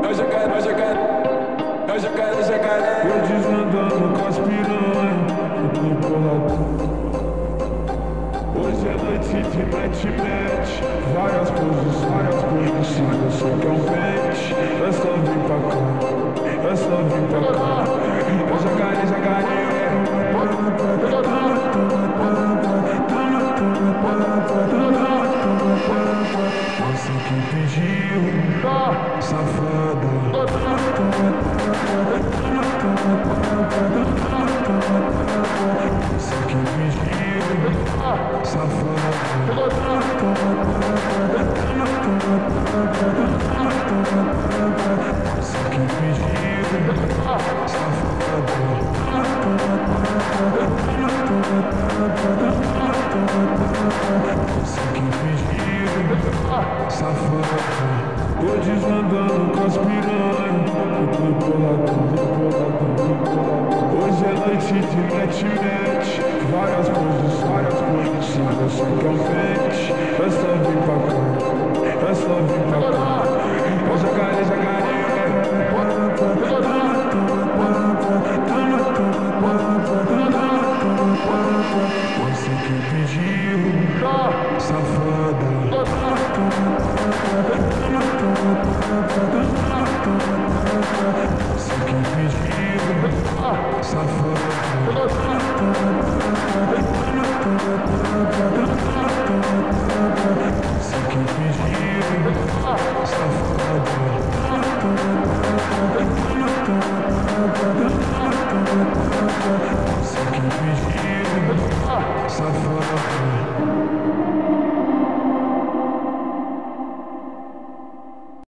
Eu desandando com as piranha, eu tô bolado. Hoje é noite de mete-mete, várias posições, eu sei que é um pente. É só vir pra cá, é só vir pra cá. Eu jacaré, você que pediu, safada. Você que pediu, safada. Você que pediu, safada. Você que pediu, safada. Tô desandando com as piranha, eu tô boladão. Hoje é noite de mete-mete, várias posições, eu sei que é um pente. É só vir pra cá, é só vir pra cá. É jacaré. Você que pediu, safada. Você que pediu, safada. Você que pediu, safada. Você que pediu, safada.